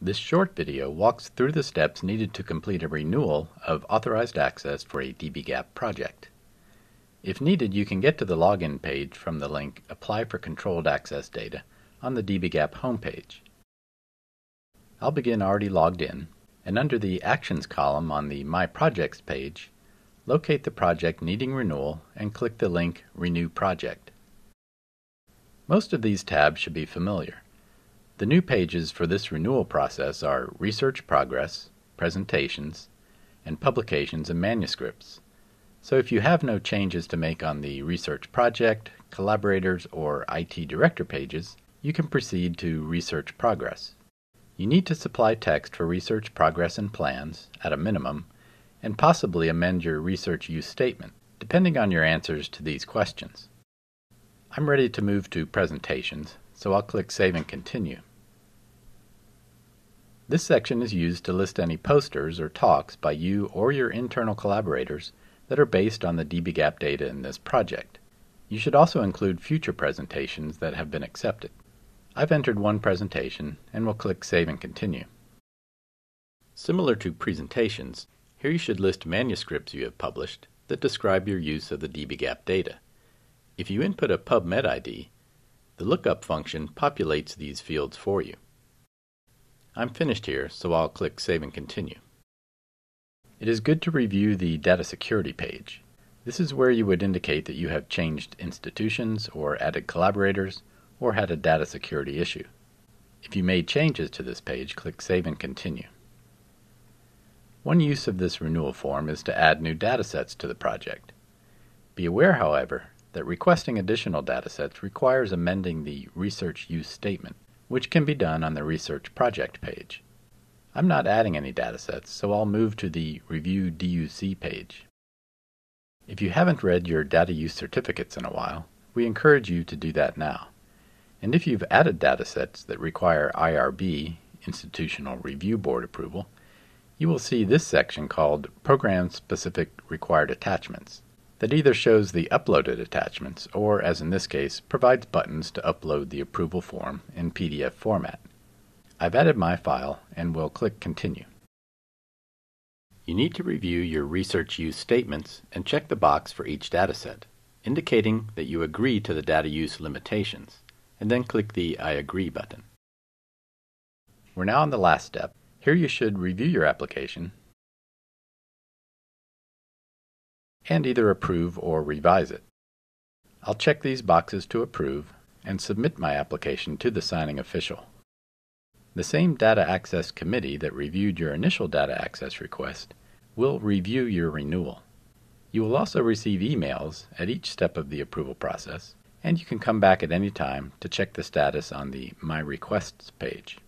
This short video walks through the steps needed to complete a renewal of Authorized Access for a dbGaP project. If needed, you can get to the login page from the link Apply for Controlled Access Data on the dbGaP homepage. I'll begin already logged in, and under the Actions column on the My Projects page, locate the project needing renewal and click the link Renew Project. Most of these tabs should be familiar. The new pages for this renewal process are Research Progress, Presentations, and Publications and Manuscripts. So if you have no changes to make on the Research Project, Collaborators, or IT Director pages, you can proceed to Research Progress. You need to supply text for Research Progress and Plans, at a minimum, and possibly amend your Research Use Statement, depending on your answers to these questions. I'm ready to move to Presentations, so I'll click Save and Continue. This section is used to list any posters or talks by you or your internal collaborators that are based on the dbGaP data in this project. You should also include future presentations that have been accepted. I've entered one presentation and will click Save and Continue. Similar to presentations, here you should list manuscripts you have published that describe your use of the dbGaP data. If you input a PubMed ID, the lookup function populates these fields for you. I'm finished here, so I'll click Save and Continue. It is good to review the Data Security page. This is where you would indicate that you have changed institutions or added collaborators or had a data security issue. If you made changes to this page, click Save and Continue. One use of this renewal form is to add new datasets to the project. Be aware, however, that requesting additional datasets requires amending the Research Use Statement, which can be done on the Research Project page. I'm not adding any datasets, so I'll move to the Review DUC page. If you haven't read your data use certificates in a while, we encourage you to do that now. And if you've added datasets that require IRB, Institutional Review Board approval, you will see this section called Program-Specific Required Attachments that either shows the uploaded attachments or, as in this case, provides buttons to upload the approval form in PDF format. I've added my file and will click Continue. You need to review your research use statements and check the box for each dataset, indicating that you agree to the data use limitations, and then click the I agree button. We're now on the last step. Here you should review your application and either approve or revise it. I'll check these boxes to approve and submit my application to the signing official. The same Data Access Committee that reviewed your initial data access request will review your renewal. You will also receive emails at each step of the approval process, and you can come back at any time to check the status on the My Requests page.